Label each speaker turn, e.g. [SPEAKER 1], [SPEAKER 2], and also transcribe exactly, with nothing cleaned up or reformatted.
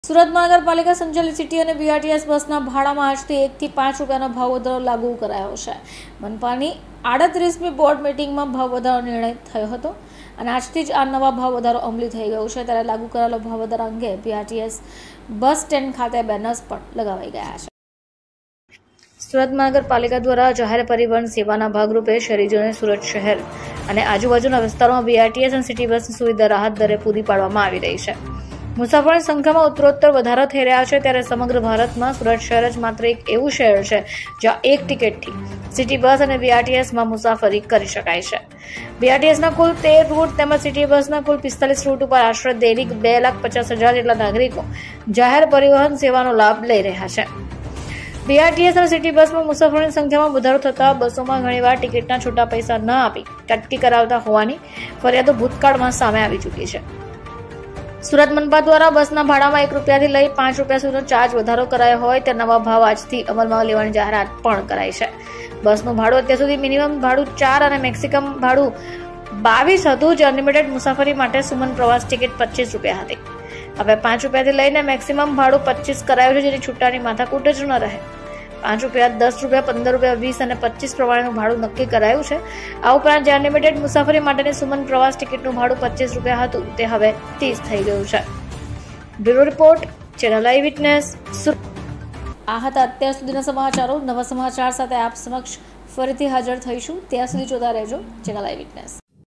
[SPEAKER 1] સુરત મહાનગરપાલિકા સંચાલિત સિટી અને બીઆરટીએસ બસના ભાડામાં આજથી એકથી પાંચ રૂપિયાનો ભાવ વધારો લાગુ કરાયો છે। મનપાની આડત્રીસમી બોર્ડ મિટિંગમાં ભાવ વધારો નિર્ણય થયો હતો અને આજથી જ આ નવા ભાવ વધારો અમલી થઈ ગયો છે। ત્યારે લાગુ કરાયેલો ભાવ વધારા અંગે બીઆરટીએસ બસ સ્ટેન્ડ ખાતે બેનર્સ પણ લગાવાઈ ગયા છે। સુરત મહાનગરપાલિકા દ્વારા જાહેર પરિવહન સેવાના ભાગરૂપે શહેરીજનોને સુરત શહેર અને આજુબાજુના વિસ્તારોમાં બીઆરટીએસ અને સિટી બસની સુવિધા રાહત દરે પૂરી પાડવામાં આવી રહી છે। મુસાફરોની સંખ્યામાં ઉત્તરોત્તર વધારો થઈ રહ્યા છે। ત્યારે સમગ્ર ભારતમાં સુરત શહેર જ માત્ર એક એવું શહેર છે જ્યાં એક ટિકિટથી સિટી બસ અને બીઆરટીએસમાં મુસાફરી કરી શકાય છે। બીઆરટીએસના કુલ તેર રૂટ તેમજ સિટી બસના કુલ પિસ્તાલીસ રૂટ ઉપર આશરે દૈનિક બે લાખ પચાસ હજાર જેટલા નાગરિકો જાહેર પરિવહન સેવાનો લાભ લઈ રહ્યા છે। બીઆરટીએસ અને સિટી બસમાં મુસાફરોની સંખ્યામાં વધારો થતાં બસોમાં ઘણીવાર ટિકિટના છૂટા પૈસા ન આપી કટકી કરાવતા હોવાની ફરિયાદો ભૂતકાળમાં સામે આવી ચૂકી છે। સુરત મનપા દ્વારા બસના ભાડામાં એક રૂપિયાથી લઈ પાંચ રૂપિયા સુધીનો ચાર્જ વધારો કરાયો હોય તે નવા ભાવ આજથી અમલમાં લેવાની જાહેરાત પણ કરાઈ છે। બસનું ભાડું અત્યાર સુધી મિનિમમ ભાડું ચાર અને મેક્સિમમ ભાડું બાવીસ હતું, જે અનલિમિટેડ મુસાફરી માટે સુમન પ્રવાસ ટિકિટ પચીસ રૂપિયા હતી। હવે પાંચ રૂપિયાથી લઈને મેક્સિમમ ભાડું પચીસ કરાયું છે, જેની છૂટાની માથાકૂટ જ ન રહે। પાંચ રૂપિયા, દસ રૂપિયા, પંદર રૂપિયા, વીસ અને પચીસ પ્રમાણેનું ભાડું નક્કી કરાયું છે। આ ઉપરાંત જે અનલિમિટેડ મુસાફરી માટેની સુમન પ્રવાસ ટિકિટનું ભાડું પચીસ રૂપિયા હતું તે હવે ત્રીસ થઈ ગયું છે। Bureau report, channel I witness, Surat. આ હતા અત્યાર સુધીના સમાચારો। નવા સમાચાર સાથે આપ સમક્ષ ફરીથી હાજર થઈશું। ત્યાં સુધી જોતા રહેજો ચેનલ આઈ વિટનેસ।